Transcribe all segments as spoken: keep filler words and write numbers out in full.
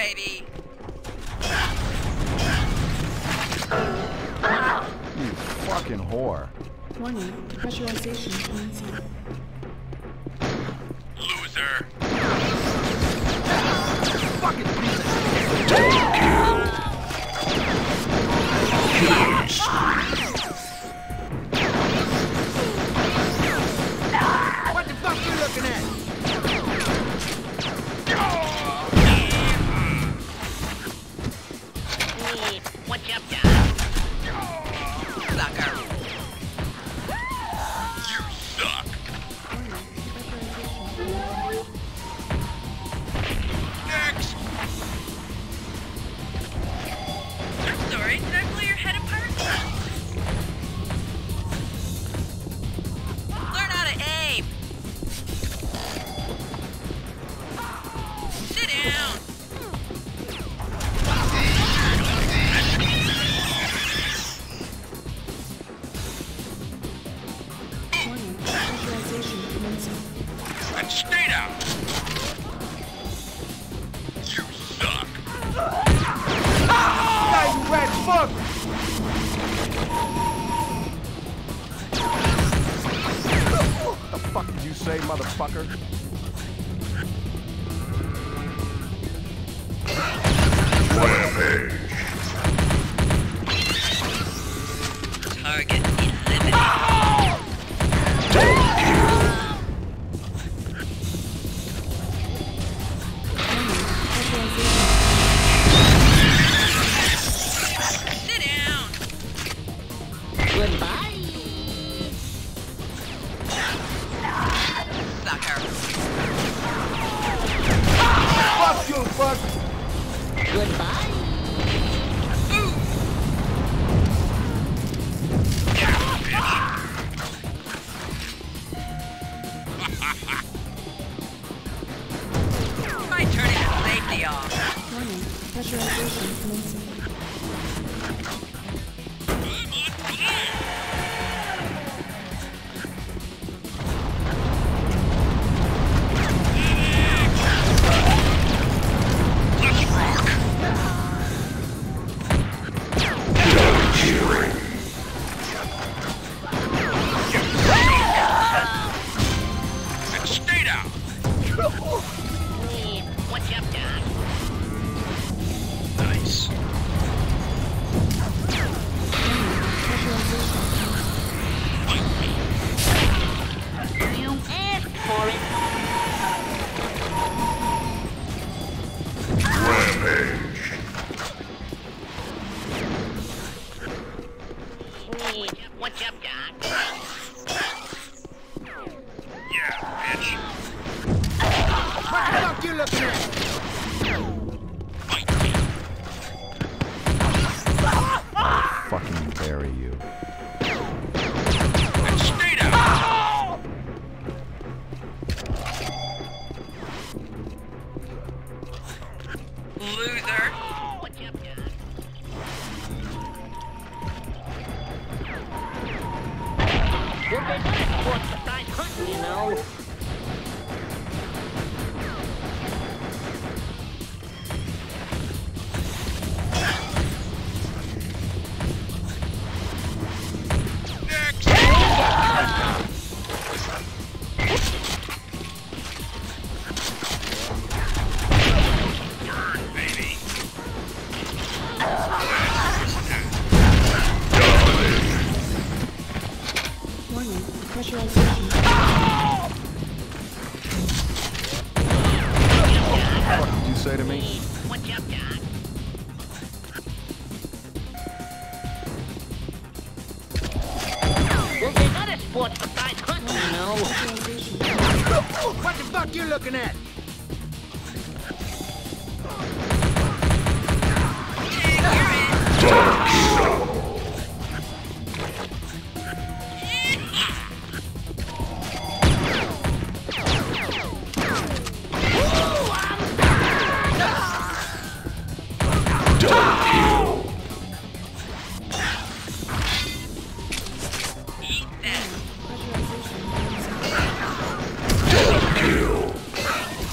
baby. You fucking whore. Warning, pressurization commencing. Loser. Fucking piece of What the fuck you looking at? What's up, Doc? Sucker. You suck. Next. I'm sorry. Did I blow your head apart? Learn how to aim. Sit down. Warning, pressurization commencing. And stay down. You suck. Now you rat fuck! What the fuck did you say, motherfucker? Target eliminated. Sit down. Goodbye! Sucker. Fuck you, fuck! Goodbye! Might turn into safety off. Warning, pressurization commencing. Let's rock. And stay down. What's up, Doc? Nice. Fight me. You asked for it. What's up, Doc? Yeah, bitch. What the fuck you looking at? Fight me. Fucking bury you. And stay down. Loser. What's up, Doc? You're big for surprise hunting, you know. Next. Burn, baby. Warning, pressurization. What did you say to me? What's up, Doc? Well, there's other sports besides hunting, you know. Pressurization. What the fuck you looking at? Eat that. Pressurization commencing.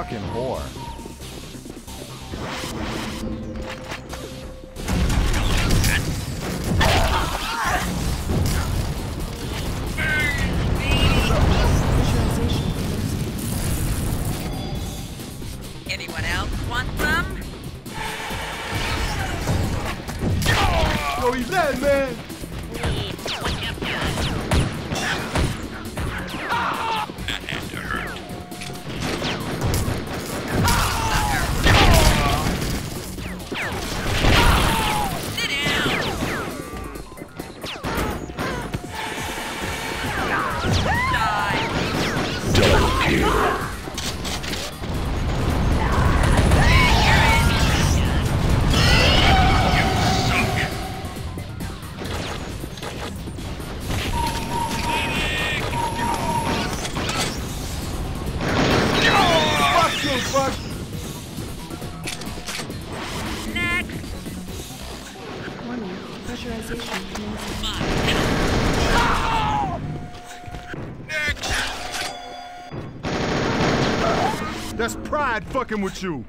fucking whore. Pressurization commencing. Anyone else want some? Yo, he's dead, man! Need what you've got. Sit down! Fuck you, fuck! Next! Warning. Pressurization commencing. That's pride fucking with you.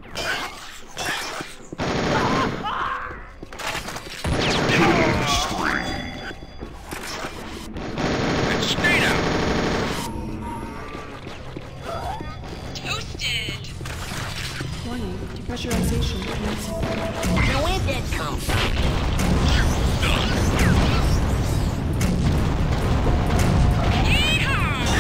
Toasted! Warning. Depressurization commencing. Now where'd that come from? Yeehaw!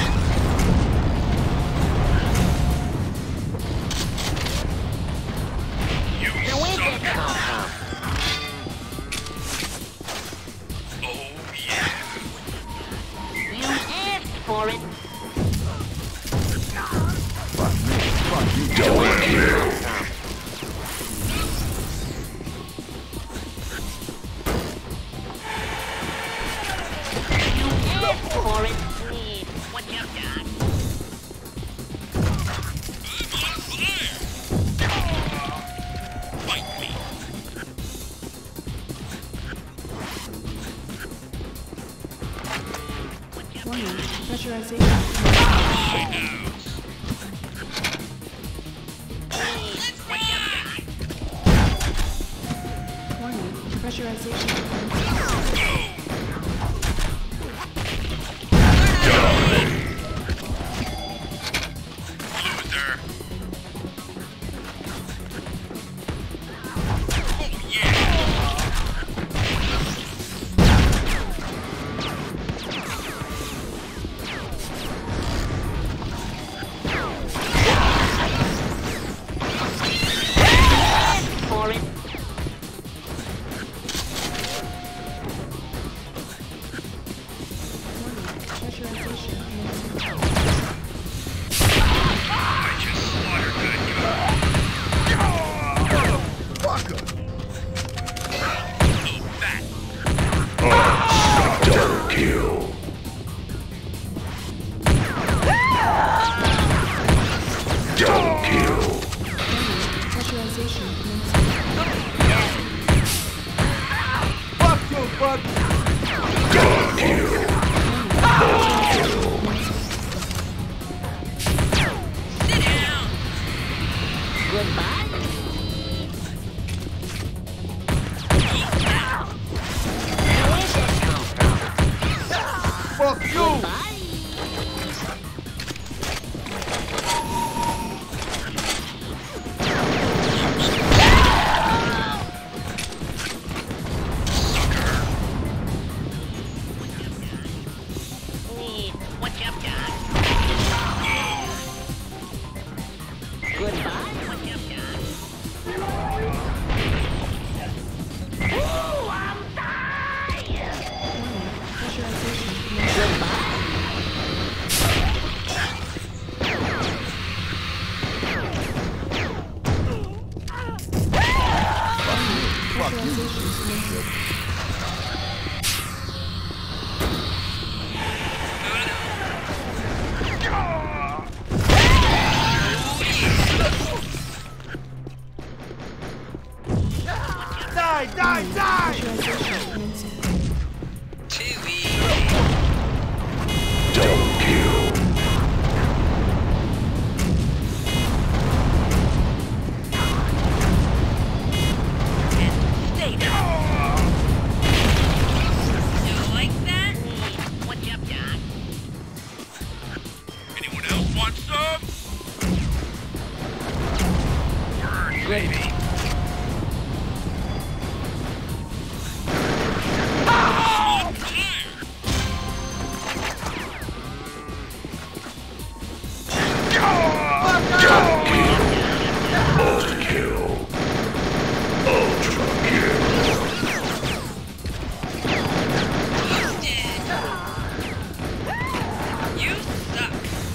Now where'd that come from? You asked for it. Fuck me, fuck you. You asked for it. Need what you've got. Warning. Pressurization commencing. Warning. Pressurization commencing. For it. Warning. Pressurization commencing. Fucker! Pressurization commencing. Fuck you, fuck! Sit down! Goodbye. Now where'd that come from? Fuck you! Goodbye. Need what you've got. Goodbye. What you've got. Ooh, I'm tired. Warning. Pressurization commencing. Goodbye. Pressurization commencing. Die, die, die! Pressurization commencing. Too easy. Want some? Gravy. You suck.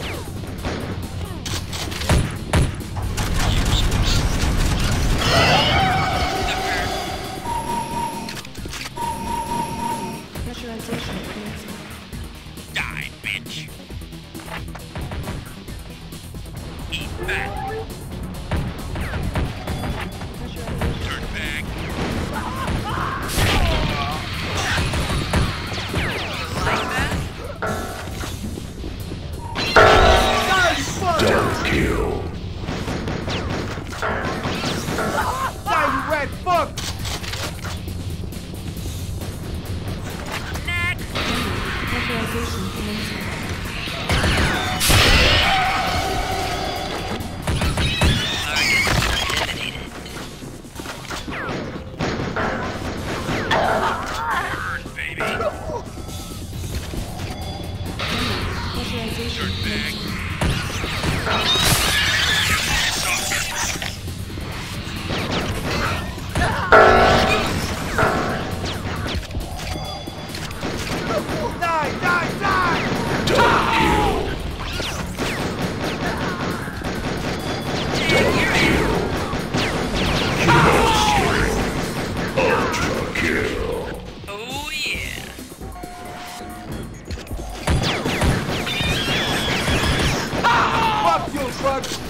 Pressurization commencing. Die, bitch. Eat that. Pressurization. Dirtbag. Double kill. Die, you red fuck! Next. Pressurization commencing. Burn, baby. Pressurization Dirtbag. commencing. Die, die, die! Double kill. Double kill. Ultra kill. Oh yeah. Fuck you, fuck!